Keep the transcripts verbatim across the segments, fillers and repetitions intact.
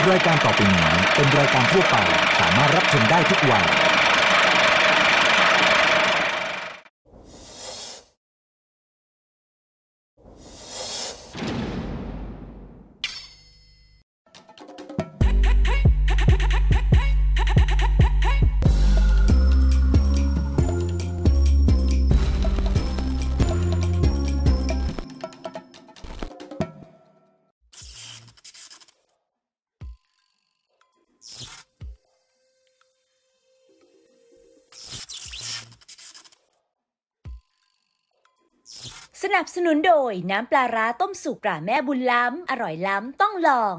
รายการต่อไปนี้เป็นรายการทั่วไปสามารถรับชมได้ทุกวัยสนับสนุนโดยน้ำปลาร้าต้มสุกตราแม่บุญล้ำอร่อยล้ำต้องลอง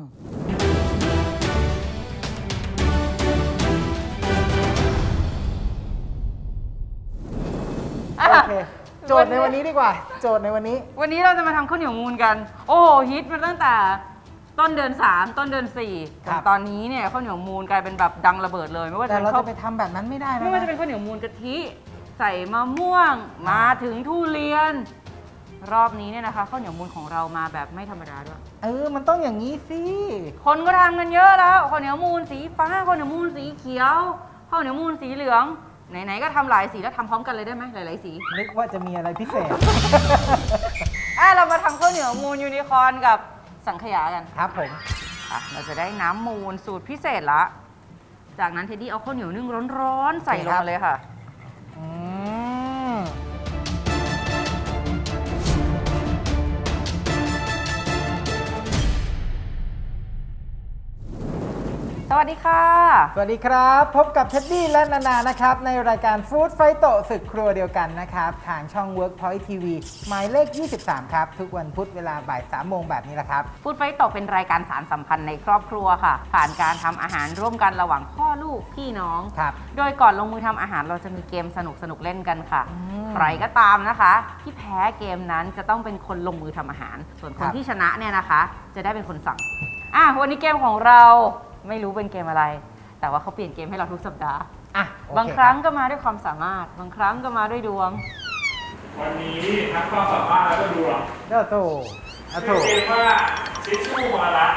โอเคโจทย์ในวันนี้ดีกว่าโจทย์ในวันนี้วันนี้เราจะมาทำข้าวเหนียวมูนกันโอ้โหฮิตมาตั้งแต่ต้นเดือนสามต้นเดือนสี่จนตอนนี้เนี่ยข้าวเหนียวมูนกลายเป็นแบบดังระเบิดเลยไม่ว่าจะแต่เราจะไปทำแบบนั้นไม่ได้นะไม่ว่าจะเป็นข้าวเหนียวมูนกะทิใส่มะม่วงมาถึงทุเรียนรอบนี้เนี่ยนะคะข้าวเหนียวมูนของเรามาแบบไม่ธรรมดาด้วยเออมันต้องอย่างนี้สิคนก็ทำกันเยอะแล้วข้าวเหนียวมูนสีฟ้าข้าวเหนียวมูนสีเขียวข้าวเหนียวมูนสีเหลืองไหนๆก็ทำหลายสีแล้วทำพร้อมกันเลยได้ไหมหลายๆสีนึกว่าจะมีอะไรพิเศษอ่ะเรามาทำข้าวเหนียวมูนยูนิคอร์นกับสังขยากันครับผมอ่ะเราจะได้น้ำมูนสูตรพิเศษละจากนั้นเทดดี้เอาข้าวเหนียวนึ่งร้อนๆใส่ลงมาเลยค่ะอืมสวัสดีค่ะสวัสดีครับพบกับเท็ดดี้และนานานะครับในรายการฟู้ดไฟโตศึกครัวเดียวกันนะครับทางช่อง Workpoint ที วี หมายเลขยี่สิบสามครับทุกวันพุธเวลาบ่ายสามโมงแบบนี้แหละครับฟู้ดไฟโตเป็นรายการสารสัมพันธ์ในครอบครัวค่ะผ่านการทำอาหารร่วมกันระหว่างพ่อลูกพี่น้องครับโดยก่อนลงมือทำอาหารเราจะมีเกมสนุกสนุกเล่นกันค่ะใครก็ตามนะคะที่แพ้เกมนั้นจะต้องเป็นคนลงมือทำอาหารส่วนคนที่ชนะเนี่ยนะคะจะได้เป็นคนสั่งอ่ะวันนี้เกมของเราไม่รู้เป็นเกมอะไรแต่ว่าเขาเปลี่ยนเกมให้เราทุกสัปดาห์อ่ะบางครั้งก็มาด้วยความสามารถบางครั้งก็มาด้วยดวงวันนี้ทั้งความสามารถแล้วก็ดวงเจ้าโตชื่อเกมว่าทิชชู่มรณะ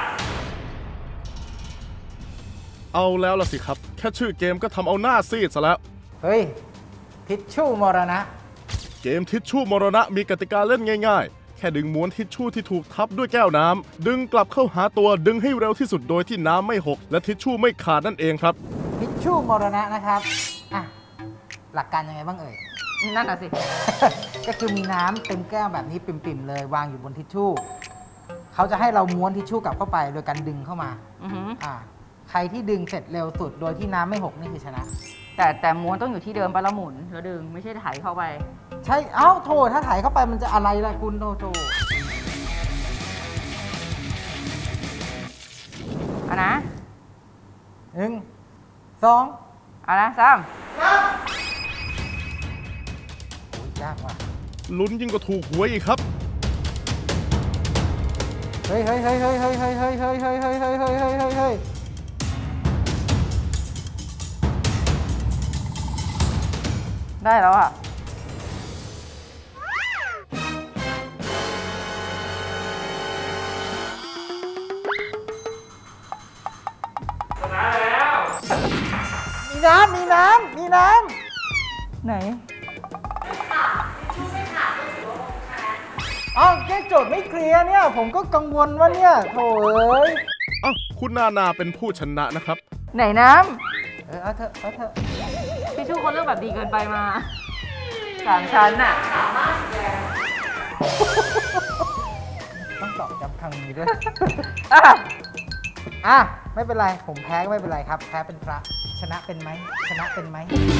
เอาแล้วล่ะสิครับแค่ชื่อเกมก็ทำเอาหน้าซีดซะแล้วเฮ้ยทิชชู่มรณะเกมทิชชู่มรณะมีกติกาเล่นง่ายๆแค่ดึงม้วนทิชชู่ที่ถูกทับด้วยแก้วน้ำดึงกลับเข้าหาตัวดึงให้เร็วที่สุดโดยที่น้ำไม่หกและทิชชู่ไม่ขาดนั่นเองครับทิชชู่มรณะนะครับอ่ะหลักการยังไงบ้างเอ่ยนั่นน่ะสิก็คือมีน้ำเต็มแก้วแบบนี้ปิ่มๆเลยวางอยู่บนทิชชู่เขาจะให้เราม้วนทิชชู่กลับเข้าไปโดยการดึงเข้ามาอ่าใครที่ดึงเสร็จเร็วสุดโดยที่น้ำไม่หกนี่คือชนะแต่แต่ม้วนต้องอยู่ที่เดิมปะละหมุนแล้วดึงไม่ใช่ไถเข้าไปใช่เอ้าโถถ้าถ่ายเข้าไปมันจะอะไรล่ะคุณโถโถเอานะหนึ่งสองเอานะสามครับโอ้ยยากว่ะลุ้นยิ่งกว่าถูกหวยอีกครับเฮ้ยเฮ้ยเฮ้ยเฮ้ยเฮ้ยเฮ้ยเฮ้ยเฮ้ยเฮ้ยเฮ้ยเฮ้ยเฮ้ยเฮ้ยเฮ้ยเฮ้ยได้แล้วอ่ะชนะแล้วมีน้ำมีน้ำมีน้ำไหนอ้าวแค่โจทย์ไม่เคลียร์เนี่ยผมก็กังวลว่าเนี่ยโถ่เอ้ยอ้าวคุณนานาเป็นผู้ชนะนะครับไหนน้ำเออเอาเถอะเอาเถอะทิชชู่เขาเลือกแบบดีเกินไปมาสามชั้นน่ะต้องตอบย้ำครั้งนี้ด้วยอ่ะไม่เป็นไรผมแพ้ก็ไม่เป็นไรครับแพ้เป็นพระชนะเป็นไหมชนะเป็นไหม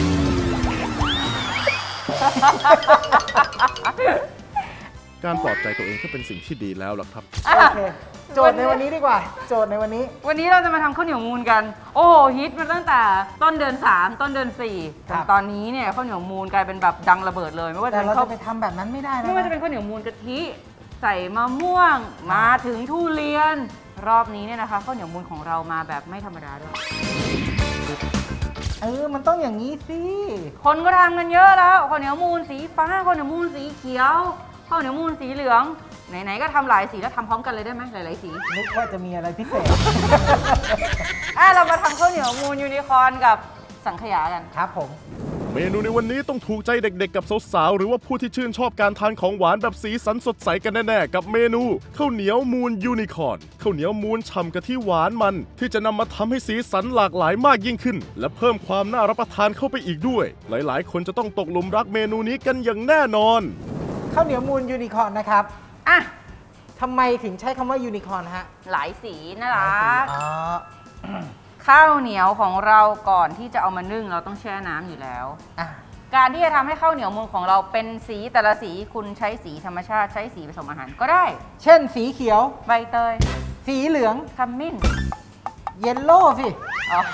การปลอบใจตัวเองก็เป็นสิ่งที่ดีแล้วล่ะครับโอเคโจทย์ในวันนี้ดีกว่าโจทย์ในวันนี้วันนี้เราจะมาทำข้าวเหนียวมูนกันโอ้โหฮิตมาตั้งแต่ต้นเดือนสามต้นเดือนสี่จนตอนนี้เนี่ยข้าวเหนียวมูนกลายเป็นแบบดังระเบิดเลยไม่ว่าจะแต่เราจะไปทำแบบนั้นไม่ได้นะไม่ว่าจะเป็นข้าวเหนียวมูนกะทิใส่มะม่วงมาถึงทุเรียนรอบนี้เนี่ยนะคะข้าวเหนียวมูนของเรามาแบบไม่ธรรมดาด้วยเออมันต้องอย่างนี้สิคนก็ทำกันเยอะแล้วข้าวเหนียวมูนสีฟ้าข้าวเหนียวมูนสีเขียวข้าวเหนียวมูนสีเหลืองไหนๆก็ทำหลายสีแล้วทำพร้อมกันเลยได้ไหมหลายๆสีนึกว่าจะมีอะไรพิเศษอ่ะเรามาทำข้าวเหนียวมูนยูนิคอร์นกับสังขยากันครับผมเมนูในวันนี้ต้องถูกใจเด็กๆกับสาวๆหรือว่าผู้ที่ชื่นชอบการทานของหวานแบบสีสันสดใสกันแน่ๆกับเมนูข้าวเหนียวมูนยูนิคอร์นข้าวเหนียวมูนฉ่ำกะทิหวานมันที่จะนำมาทำให้สีสันหลากหลายมากยิ่งขึ้นและเพิ่มความน่ารับประทานเข้าไปอีกด้วยหลายๆคนจะต้องตกหลุมรักเมนูนี้กันอย่างแน่นอนข้าวเหนียวมูนยูนิคอร์นนะครับอ่ะทำไมถึงใช้คำว่ายูนิคอร์นฮะหลายสีน่ารักข้าวเหนียวของเราก่อนที่จะเอามานึ่งเราต้องแช่น้ำอยู่แล้วการที่จะทำให้ข้าวเหนียวมูนของเราเป็นสีแต่ละสีคุณใช้สีธรรมชาติใช้สีผสมอาหารก็ได้เช่นสีเขียวใบเตยสีเหลืองขมิ้นเยลโล่สิอ๋อ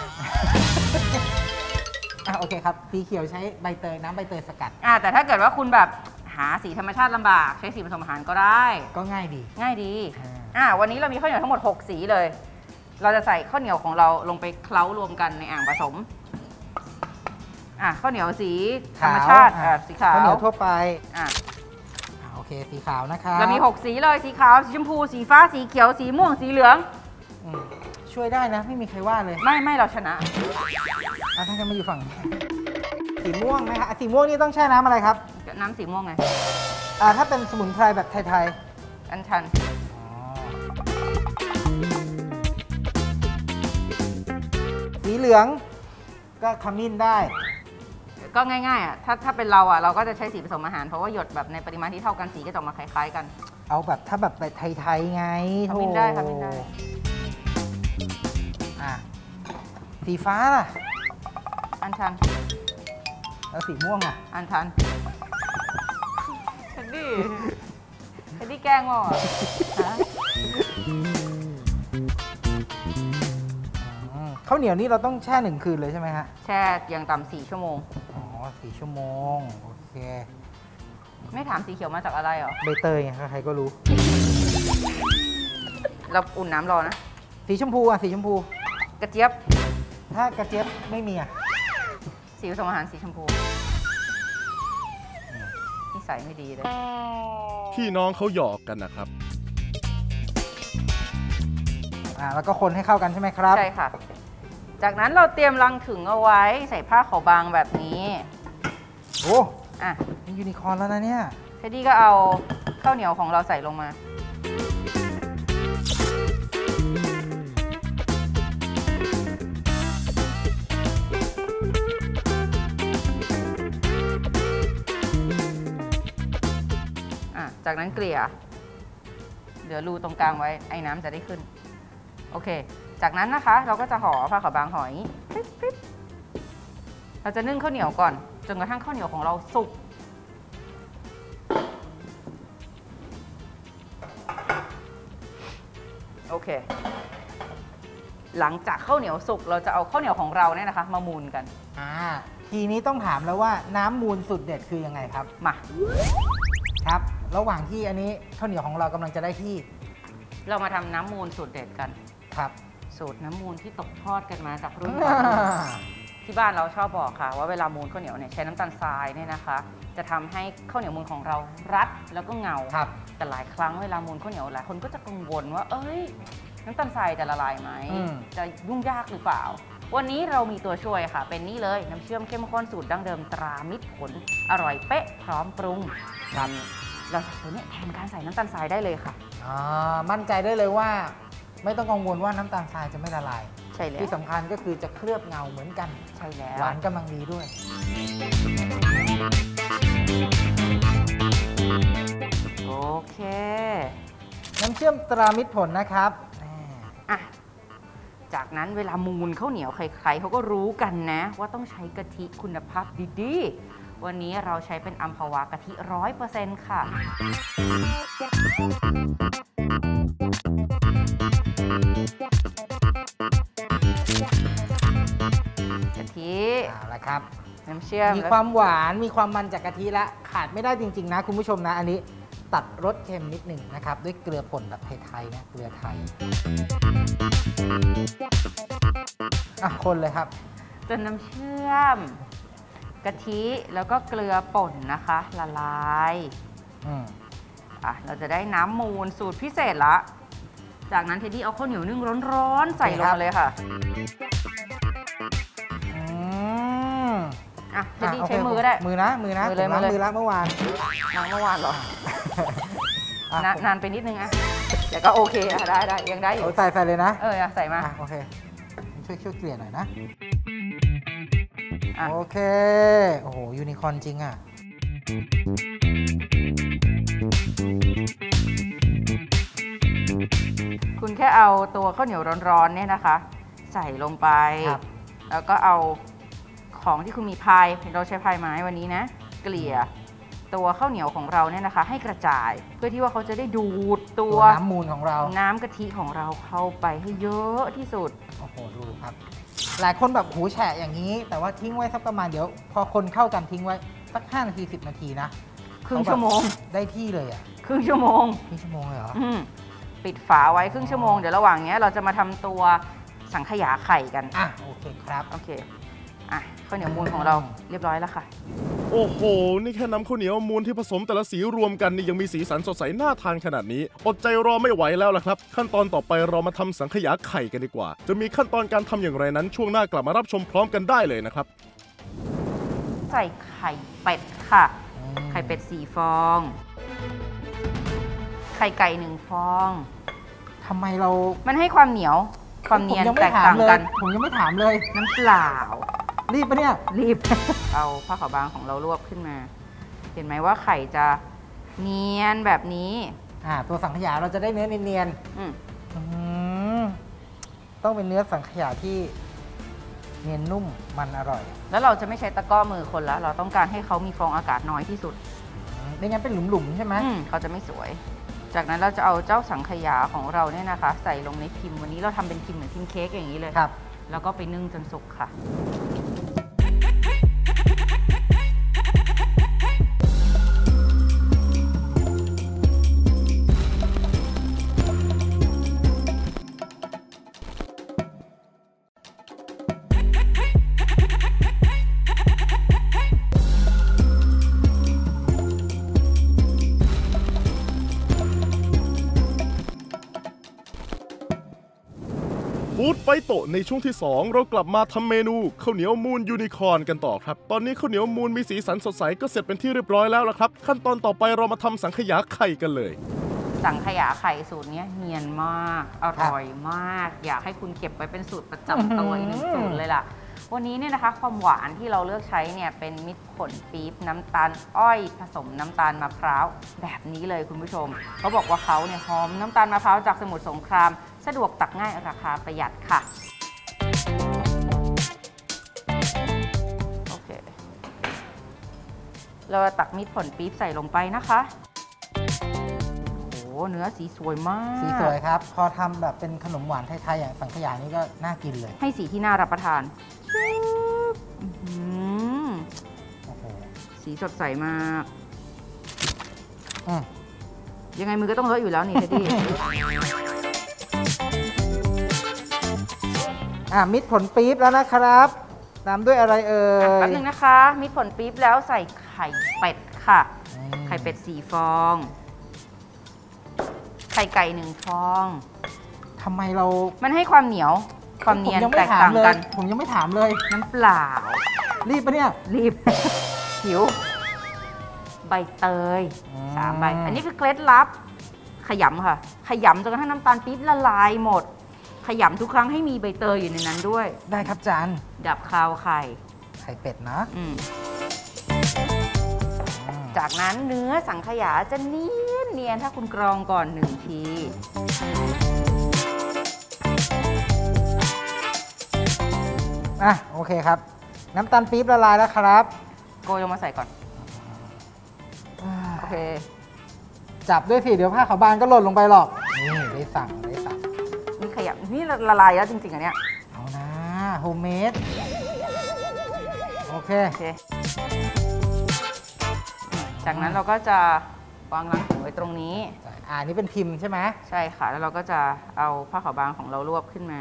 อ่ะโอเคครับสีเขียวใช้ใบเตยน้ำใบเตยสกัดอ่ะแต่ถ้าเกิดว่าคุณแบบหาสีธรรมชาติลำบากใช้สีผสมอาหารก็ได้ก็ง่ายดีง่ายดีอ่ะวันนี้เรามีข้าวเหนียวทั้งหมดหกสีเลยเราจะใส่ข้าวเหนียวของเราลงไปเคล้ารวมกันในอ่างผสมอ่ะข้าวเหนียวสีธรรมชาติอ่ะสีขาวข้าวเหนียวทั่วไปอ่ะโอเคสีขาวนะครับเรามีหกสีเลยสีขาวสีชมพูสีฟ้าสีเขียวสีม่วงสีเหลืองช่วยได้นะไม่มีใครว่าเลยไม่ไม่เราชนะอ่ะท่านจะมาอยู่ฝั่งสีม่วงนะคะสีม่วงนี่ต้องแช่น้ำอะไรครับน้ำสีม่วงไงอ่าถ้าเป็นสมุนไพรแบบไทยๆอัญชันสีเหลืองก็ขมิ้นได้ก็ง่ายๆอ่ะถ้าถ้าเป็นเราอ่ะเราก็จะใช้สีผสมอาหารเพราะว่าหยดแบบในปริมาณที่เท่ากันสีก็จะออกมาคล้ายๆกันเอาแบบถ้าแบบไทยๆไงขมิ้นได้ขมิ้นได้อ่ะสีฟ้าล่ะอัญชันแล้วสีม่วงอ่ะอัญชันเฮดดี้เฮดดี้แกล้งว่ะข้าวเหนียวนี่เราต้องแช่หนึ่งคืนเลยใช่ไหมฮะแช่อย่างต่ำสี่ชั่วโมงอ๋อสี่ชั่วโมงโอเคไม่ถามสีเขียวมาจากอะไรหรอใบเตยไงใครก็รู้เราอุ่นน้ำรอนะสีชมพูอ่ะสีชมพูกระเจี๊ยบถ้ากระเจี๊ยบไม่มีอ่ะสีผสมอาหารสีชมพูนิสัยไม่ดีเลยพี่น้องเขาหยอกกันนะครับอ่าแล้วก็คนให้เข้ากันใช่ไหมครับใช่ค่ะจากนั้นเราเตรียมรังผึ้งเอาไว้ใส่ผ้าขาวบางแบบนี้โอ้อ่ะเป็นยูนิคอร์นแล้วนะเนี่ยเทดดี้ก็เอาข้าวเหนียวของเราใส่ลงมาอ่ะจากนั้นเกลี่ยเหลือรูตรงกลางไว้ไอ้น้ำจะได้ขึ้นโอเคจากนั้นนะคะเราก็จะห่อผ้าขาวบางห่ออย่างนี้เราจะนึ่งข้าวเหนียวก่อนจนกระทั่งข้าวเหนียวของเราสุกโอเคหลังจากข้าวเหนียวสุกเราจะเอาข้าวเหนียวของเราเนี่ยนะคะมามูนกันอ่าทีนี้ต้องถามแล้วว่าน้ำมูนสุดเด็ดคือยังไงครับมาครับระหว่างที่อันนี้ข้าวเหนียวของเรากำลังจะได้ที่เรามาทำน้ำมูนสูตรเด็ดกันครับสูตรน้ำมูนที่ตกทอดกันมาจากรุ่นก่อนที่บ้านเราชอบบอกค่ะว่าเวลามูนข้าวเหนียวเนี่ยใช้น้ำตาลทรายเนี่ยนะคะจะทำให้ข้าวเหนียวมูนของเรารัดแล้วก็เงาแต่หลายครั้งเวลามูนข้าวเหนียวหลายคนก็จะกังวลว่าเอ้ยน้ำตาลทรายจะละลายไหมจะยุ่งยากหรือเปล่าวันนี้เรามีตัวช่วยค่ะเป็นนี่เลยน้ำเชื่อมเข้มข้นสูตรดั้งเดิมตรามิตรผลอร่อยเป๊ะพร้อมปรุงครับเราใส่ตัวนี้แทนการใส่น้ำตาลทรายได้เลยค่ะอ่ามั่นใจได้เลยว่าไม่ต้องกังวลว่าน้ำตาลทรายจะไม่ละลายใช่แล้วที่สำคัญก็คือจะเคลือบเงาเหมือนกันใช่แล้วหวานกำลังดีด้วยโอเคน้ำเชื่อมตรามิตรผลนะครับอ่ะจากนั้นเวลามูนข้าวเหนียวใครๆเขาก็รู้กันนะว่าต้องใช้กะทิคุณภาพดีๆวันนี้เราใช้เป็นอัมพวากะทิร้อยเปอร์เซ็นต์ค่ะกะทิเอาละครับน้ำเชื่อมมีความหวานมีความมันจากกะทิและขาดไม่ได้จริงๆนะคุณผู้ชมนะอันนี้ตัดรสเค็มนิดหนึ่งนะครับด้วยเกลือป่นแบบไทยๆนะเกลือไทยอ่ะคนเลยครับจนน้ำเชื่อมกะทิแล้วก็เกลือป่นนะคะละลายอ่ะเราจะได้น้ำมูลสูตรพิเศษละจากนั้นเทดดี้เอาข้าวเหนียวนึ่งร้อนๆใส่ลงมาเลยค่ะอ่ะเทดดี้ใช้มือก็ได้มือนะมือนะมือเลยล้างมือล้างเมื่อวานล้างเมื่อวานเหรอ นานไปนิดนึงอะแต่ก็โอเคอะได้ได้ยังได้อยู่ใส่ใส่เลยนะเออใส่มาโอเคช่วยช่วยเกลี่ยหน่อยนะโอเคโอ้โหยูนิคอร์นจริงอ่ะคุณแค่เอาตัวข้าวเหนียวร้อนๆเนี่ยนะคะใส่ลงไปแล้วก็เอาของที่คุณมีพายเราใช้พายไม้วันนี้นะเกลี่ยตัวข้าวเหนียวของเราเนี่ยนะคะให้กระจายเพื่อที่ว่าเขาจะได้ดูดตัวน้ำมูลของเราน้ำกะทิของเราเข้าไปให้เยอะที่สุดโอ้โหดูครับหลายคนแบบหูแฉะอย่างนี้แต่ว่าทิ้งไว้สักประมาณเดี๋ยวพอคนเข้ากันทิ้งไว้สักห้านาทีสิบนาทีนะครึ่งชั่วโมงได้ที่เลยอ่ะครึ่งชั่วโมงครึ่งชั่วโมงเลยเหรอปิดฝาไว้ครึ่งชั่วโมงเดี๋ยวระหว่างนี้เราจะมาทำตัวสังขยาไข่กันอ่ะโอเคครับโอเคอ่ะข้าวเหนียวมูลของเราเรียบร้อยแล้วค่ะโอ้โหนี่แค่น้ำข้าวเหนียวมูลที่ผสมแต่ละสีรวมกันนี่ยังมีสีสันสดใสน่าทานขนาดนี้อดใจรอไม่ไหวแล้วล่ะครับขั้นตอนต่อไปเรามาทำสังขยาไข่กันดีกว่าจะมีขั้นตอนการทำอย่างไรนั้นช่วงหน้ากลับมารับชมพร้อมกันได้เลยนะครับใส่ไข่เป็ดค่ะไข่เป็ดสี่ฟองไข่ไก่หนึ่งฟองทำไมเรามันให้ความเหนียวความเนียนแตกต่างกันผมยังไม่ถามเลยน้ำเปล่ารีบปะเนี่ยรีบ เอาผ้าขาวบางของเราลวกขึ้นมาเห็นไหมว่าไข่จะเนียนแบบนี้อ่าตัวสังขยาเราจะได้เนื้อเนียนๆต้องเป็นเนื้อสังขยาที่เนียนนุ่มมันอร่อยแล้วเราจะไม่ใช้ตะกร้อมือคนแล้วเราต้องการให้เขามีฟองอากาศน้อยที่สุดไม่งั้นเป็นหลุมๆใช่ไหมเขาจะไม่สวยจากนั้นเราจะเอาเจ้าสังขยาของเราเนี่ยนะคะใส่ลงในพิมพ์วันนี้เราทำเป็นพิมพ์เหมือนพิมพ์เค้กอย่างนี้เลยครับแล้วก็ไปนึ่งจนสุกค่ะฟู้ดไฟโตในช่วงที่สองเรากลับมาทำเมนูข้าวเหนียวมูนยูนิคอร์นกันต่อครับตอนนี้ข้าวเหนียวมูนมีสีสันสดใสก็เสร็จเป็นที่เรียบร้อยแล้วละครับขั้นตอนต่อไปเรามาทำสังขยาไข่กันเลยสังขยาไข่สูตรนี้เนียนมากอร่อยมากอยากให้คุณเก็บไว้เป็นสูตรประจำตัวอีกหนึ่งสูตรเลยล่ะวันนี้เนี่ยนะคะความหวานที่เราเลือกใช้เนี่ยเป็นมิตรผลปี๊บน้ำตาลอ้อยผสมน้ำตาลมะพร้าวแบบนี้เลยคุณผู้ชมเขาบอกว่าเขาเนี่ยหอมน้ำตาลมะพร้าวจากสมุทรสงครามสะดวกตักง่ายราคาประหยัดค่ะโอเคเราตักมิตรผลปี๊บใส่ลงไปนะคะโอ้โหเนื้อสีสวยมากสีสวยครับพอทำแบบเป็นขนมหวานไทยๆอย่างสังขยานี่ก็น่ากินเลยให้สีที่น่ารับประทานสีสดใสมากยังไงมือก็ต้องเลอะอยู่แล้วนี่เทดดี้อ่ะมิตรผลปี๊บแล้วนะครับตามด้วยอะไรเอ่ยแป๊บนึงนะคะมิตรผลปี๊บแล้วใส่ไข่เป็ดค่ะไข่เป็ดสี่ฟองไข่ไก่หนึ่งฟองทำไมเรามันให้ความเหนียวความเนียนแตกต่างกันผมยังไม่ถามเลยน้ำเปล่ารีบปะเนี่ยรีบ หิวใบเตยสามใบอันนี้คือเคล็ดลับขยำค่ะขยำจนกระทั่งน้ำตาลปี๊บละลายหมดขยำทุกครั้งให้มีใบเตยอยู่ในนั้นด้วยได้ครับจานดับคาวไข่ไข่เป็ดนะจากนั้นเนื้อสังขยาจะเนียนเนียนถ้าคุณกรองก่อนหนึ่งทีอ่ะโอเคครับน้ำตาลปี๊บละลายแล้วครับโกยลงมาใส่ก่อนโอเคจับด้วยสิเดี๋ยวผ้าขาวบางก็หล่นลงไปหรอกนี่ได้สั่งได้สั่งนี่ขยับนี่ละลายแล้วจริงๆอันเนี้ยเอานะโฮมเมดโอเคจากนั้นเราก็จะวางรังถุงไว้ตรงนี้อ่านี่เป็นพิมพ์ใช่ไหมใช่ค่ะแล้วเราก็จะเอาผ้าขาวบางของเรารวบขึ้นมา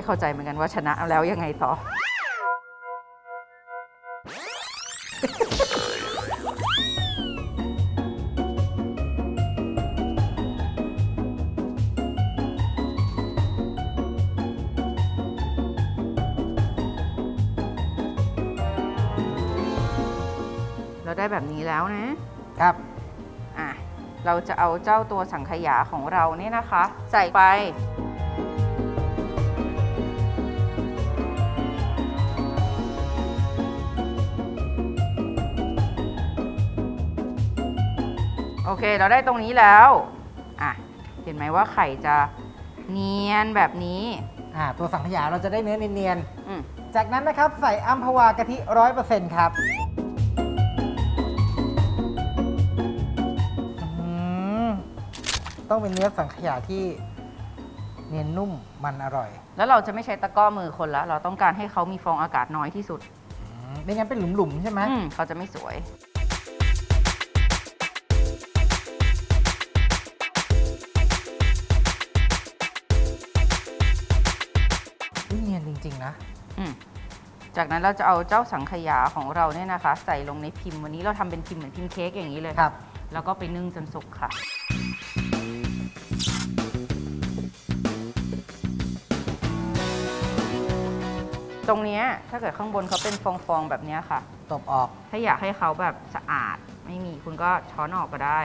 เข้าใจเหมือนกันว่าชนะแล้วยังไงต่อ เราได้แบบนี้แล้วนะครับ อ่ะเราจะเอาเจ้าตัวสังขยาของเราเนี่ยนะคะ ใส่ไปโอเคเราได้ตรงนี้แล้วอ่ะเห็นไหมว่าไข่จะเนียนแบบนี้อ่าตัวสังขยาเราจะได้เนื้อเนียนอืมๆจากนั้นนะครับใส่อัมพวากะทิ ร้อยเปอร์เซ็นต์ ครับต้องเป็นเนื้อสังขยาที่เนียนนุ่มมันอร่อยแล้วเราจะไม่ใช้ตะกร้อมือคนละเราต้องการให้เขามีฟองอากาศน้อยที่สุดไม่งั้นเป็นหลุมๆใช่ไหมอืมเขาจะไม่สวยเนียนจริงๆนะอืมจากนั้นเราจะเอาเจ้าสังขยาของเราเนี่ยนะคะ ใส่ลงในพิมพ์วันนี้เราทำเป็นพิมพ์เหมือนพิมพ์เค้กอย่างนี้เลยครับแล้วก็ไปนึ่งจนสุกค่ะตรงนี้ถ้าเกิดข้างบนเขาเป็นฟองๆแบบนี้ค่ะตบออกถ้าอยากให้เขาแบบสะอาดไม่มีคุณก็ช้อนออกก็ได้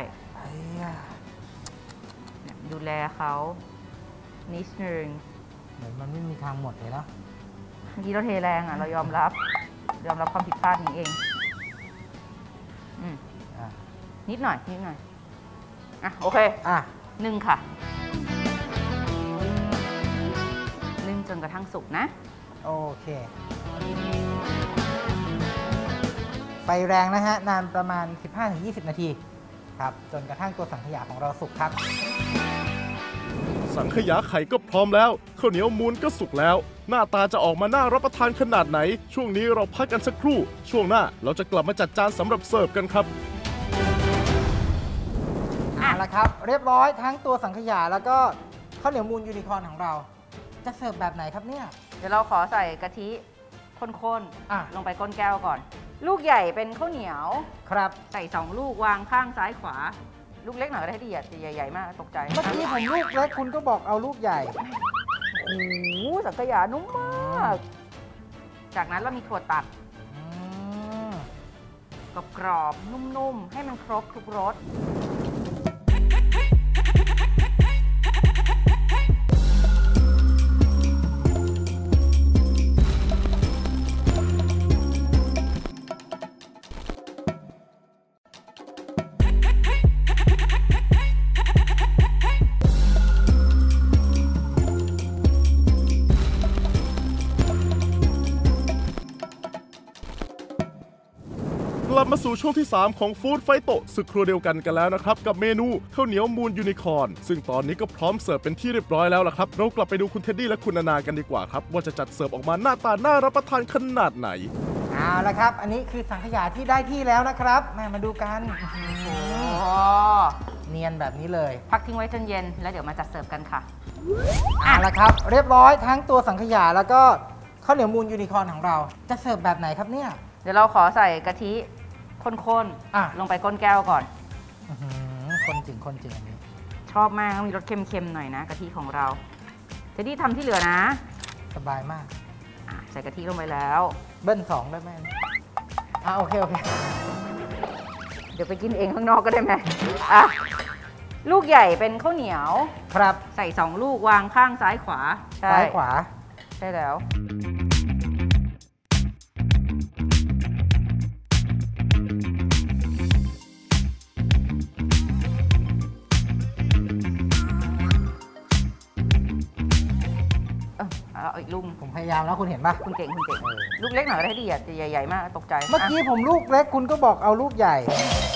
ดูแลเขานิดนึงเหมือนมันไม่มีทางหมดเลยนะเมื่อกี้เราเทแรงอ่ะเรายอมรับยอมรับความผิดพลาดนี้เองอืมนิดหน่อยนิดหน่อยอ่ะโอเคอ่ะนึ่งค่ะนึ่งจนกระทั่งสุกนะโอเคไฟแรงนะฮะนานประมาณ สิบห้าถึงยี่สิบ นาทีครับจนกระทั่งตัวสังขยาของเราสุกครับสังขยาไข่ก็พร้อมแล้วข้าวเหนียวมูนก็สุกแล้วหน้าตาจะออกมาน่ารับประทานขนาดไหนช่วงนี้เราพักกันสักครู่ช่วงหน้าเราจะกลับมาจัดจานสำหรับเสิร์ฟกันครับเอาละครับเรียบร้อยทั้งตัวสังขยาแล้วก็ข้าวเหนียวมูนยูนิคอร์นของเราจะเสิร์ฟแบบไหนครับเนี่ยเดี๋ยวเราขอใส่กะทิข้นๆลงไปก้นแก้วก่อนลูกใหญ่เป็นข้าวเหนียวครับใส่สองลูกวางข้างซ้ายขวาลูกเล็กหน่อยก็ได้ที่ใหญ่ๆมากตกใจเมื่อกี้ผมลูกเล็กคุณก็บอกเอาลูกใหญ่โอ้โหสังขยานุ่มมากจากนั้นเรามีถั่วตัดกรอบๆนุ่มๆให้มันครบทุกรสกลับมาสู่ช่วงที่สามของฟู้ดไฟโตศึกครัวเดียวกันกันแล้วนะครับกับเมนูข้าวเหนียวมูนยูนิคอร์นซึ่งตอนนี้ก็พร้อมเสิร์ฟเป็นที่เรียบร้อยแล้วล่ะครับเรากลับไปดูคุณเท็ดดี้และคุณนานากันดีกว่าครับว่าจะจัดเสิร์ฟออกมาหน้าตาน่ารับประทานขนาดไหนเอาละครับอันนี้คือสังขยาที่ได้ที่แล้วนะครับแม่มาดูกันเนียนแบบนี้เลยพักทิ้งไว้จนเย็นแล้วเดี๋ยวมาจัดเสิร์ฟกันค่ะเอาละครับเรียบร้อยทั้งตัวสังขยาแล้วก็ข้าวเหนียวมูนยูนิคอร์นของเราจะเสิร์ฟแบบไหนครับเนี่ยเดี๋ยวเราขอใส่กะทิข้นๆลงไปก้นแก้วก่อนคนจริงคนจริงอันนี้ชอบมากมีรสเค็มๆหน่อยนะกะทิของเราเจดี้ทำที่เหลือนะสบายมากใส่กะทิลงไปแล้วเบิ้ลสองได้ไหมอ่ะโอเคโอเคเดี๋ยวไปกินเองข้างนอกก็ได้ไหมอ่ะลูกใหญ่เป็นข้าวเหนียวครับใส่สองลูกวางข้างซ้ายขวาซ้ายขวาใช่แล้วเอาอีกลูกผมพยายามแล้วคุณเห็นปะคุณเก่งคุณเก่งลูกเล็กหน่อยก็ได้ดีอ่ะใหญ่ๆมากตกใจเมื่อกี้ผมลูกเล็กคุณก็บอกเอาลูกใหญ่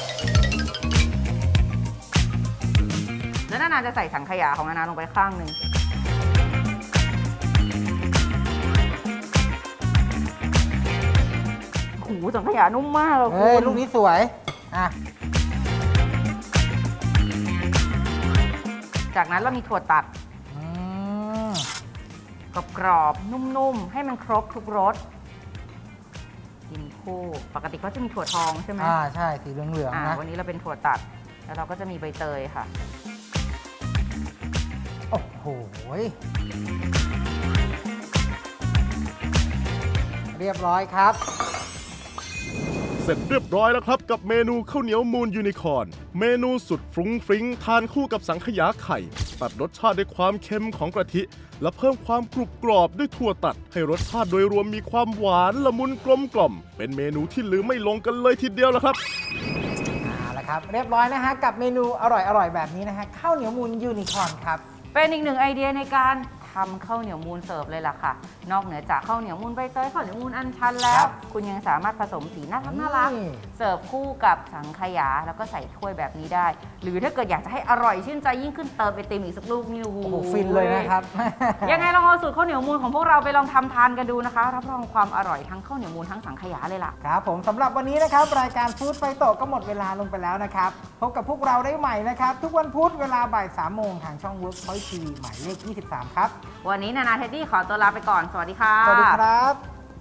แล้วนานาจะใส่สังขยาของนานาลงไปข้างหนึ่งโอ้โหสังขยานุ่มมากเลยคุณลูกนี้สวยอ่ะจากนั้นเรามีถั่วตัดกรอบๆนุ่มๆให้มันครบทุกรสกินคู่ปกติก็จะมีถั่วทองใช่ไหมอ่าใช่สีเหลืองๆนะวันนี้เราเป็นถั่วตัดแล้วเราก็จะมีใบเตยค่ะโอ้โหเรียบร้อยครับเสร็จเรียบร้อยแล้วครับกับเมนูข้าวเหนียวมูนยูนิคอร์นเมนูสุดฟรุ้งฟริ้งทานคู่กับสังขยาไข่ตัดรสชาติด้วยความเค็มของกะทิ และเพิ่มความกรุบกรอบด้วยถั่วตัดให้รสชาติโดยรวมมีความหวานละมุนกลมกล่อมเป็นเมนูที่ลืมไม่ลงกันเลยทีเดียวละครับเอาละครับเรียบร้อยนะฮะกับเมนูอร่อยๆแบบนี้นะฮะข้าวเหนียวมูนยูนิคอร์นครับเป็นอีกหนึ่งไอเดียในการทำข้าวเหนียวมูนเสิร์ฟเลยล่ะค่ะนอกเหนือจากข้าวเหนียวมูนใบเตยข้าวเหนียวมูนอัญชันแล้ว คุณยังสามารถผสมสีน่ารักน่ารักเสิร์ฟคู่กับสังขยาแล้วก็ใส่ถ้วยแบบนี้ได้หรือถ้าเกิดอยากจะให้อร่อยชื่นใจยิ่งขึ้นเติมไอติมอีกสักลูกนี่โอ้โหฟินเลยนะครับยังไงลองเอาสูตรข้าวเหนียวมูนของพวกเราไปลองทำทานกันดูนะคะรับรองความอร่อยทั้งข้าวเหนียวมูนทั้งสังขยาเลยล่ะครับผมสำหรับวันนี้นะครับรายการฟู้ดไฟโตก็หมดเวลาลงไปแล้วนะครับพบกับพวกเราได้ใหม่นะครับทุกวันพุธเวลาบ่ายสามโมงทางช่อง Workpoint ที วี หมายเลขยี่สิบสามครับวันนี้นานาเท็ดดี้ขอตัวลาไปก่อนสวัสดีค่ะสวัสดีครับ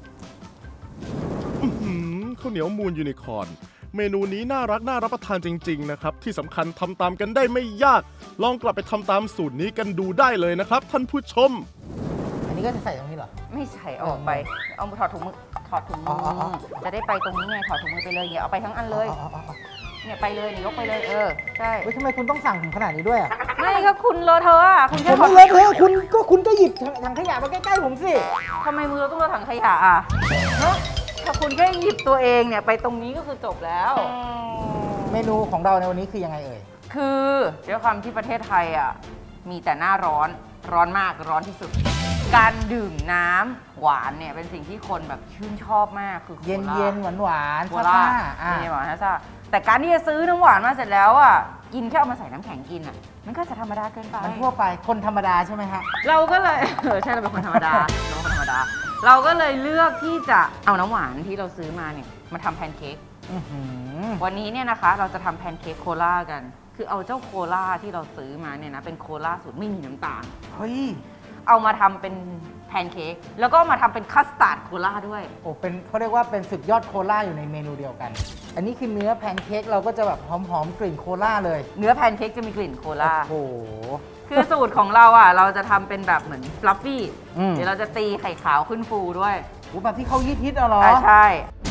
ข้าวเหนียวมูนยูนิคอร์นเมนูนี้น่ารักน่ารับประทานจริงๆนะครับที่สำคัญทำตามกันได้ไม่ยากลองกลับไปทำตามสูตรนี้กันดูได้เลยนะครับท่านผู้ชมอันนี้ก็จะใส่ตรงนี้เหรอไม่ใส่ออกไปเอาถอดถุงมือถอดถุงมือจะได้ไปตรงนี้ไงถอดถุงมือไปเลยอย่าเอาไปทั้งอันเลยเนี่ยไปเลยนี่ยกไปเลยเออใช่เฮ้ยทำไมคุณต้องสั่งถึงขนาดนี้ด้วยอ่ะไม่ก็คุณเลอะเทอะอ่ะคุณแค่ผมไม่เลอะเทอะคุณก็คุณก็หยิบถังขยะมาใกล้ๆผมสิทำไมมือเราต้องเลอะถังขยะอ่ะถ้าคุณแค่หยิบตัวเองเนี่ยไปตรงนี้ก็คือจบแล้วเมนูของเราในวันนี้คือยังไงเอ่ยคือด้วยความที่ประเทศไทยอ่ะมีแต่หน้าร้อนร้อนมากร้อนที่สุดการดื่มน้ำหวานเนี่ยเป็นสิ่งที่คนแบบชื่นชอบมากคือเย็นเย็นหวานหวานซ่าซ่าเย็นหวานซ่าแต่การที่จะซื้อน้ำหวานมาเสร็จแล้วอ่ะกินแค่เอามาใส่น้ำแข็งกินอ่ะมันก็จะธรรมดาเกินไปมันทั่วไปคนธรรมดาใช่ไหมฮะเราก็เลยเออใช่เราเป็นคนธรรมดาเราคนธรรมดาเราก็เลยเลือกที่จะเอาน้ำหวานที่เราซื้อมาเนี่ยมาทำแพนเค้กวันนี้เนี่ยนะคะเราจะทำแพนเค้กโคลากันคือเอาเจ้าโคลาที่เราซื้อมาเนี่ยนะเป็นโคลาสูตรไม่มีน้ำตาลเฮ้ยเอามาทำเป็นแพนเค้กแล้วก็มาทำเป็นคัสตาร์ดโคลาด้วยโอ้เป็นเขาเรียกว่าเป็นสุดยอดโคลาอยู่ในเมนูเดียวกันอันนี้คือเนื้อแพนเค้กเราก็จะแบบหอมๆกลิ่นโคลาเลยเนื้อแพนเค้กจะมีกลิ่นโคลาโอ้โหคือสูตรของเราอ่ะเราจะทำเป็นแบบเหมือนฟลัฟฟี่เดี๋ยวเราจะตีไข่ขาวขึ้นฟูด้วยโอ้แบบที่เขาฮิตๆอ่ะเหรอใช่